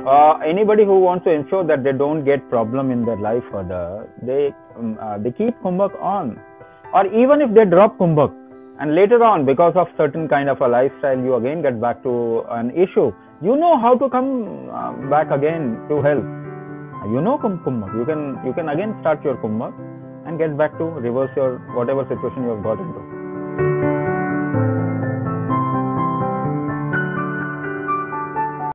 Anybody who wants to ensure that they don't get problem in their life further, they keep Kumbhak on, or even if they drop Kumbhak and later on because of certain kind of a lifestyle you again get back to an issue, you know how to come back again to health. You know Kumbhak. You can again start your Kumbhak and get back to reverse your whatever situation you have got into.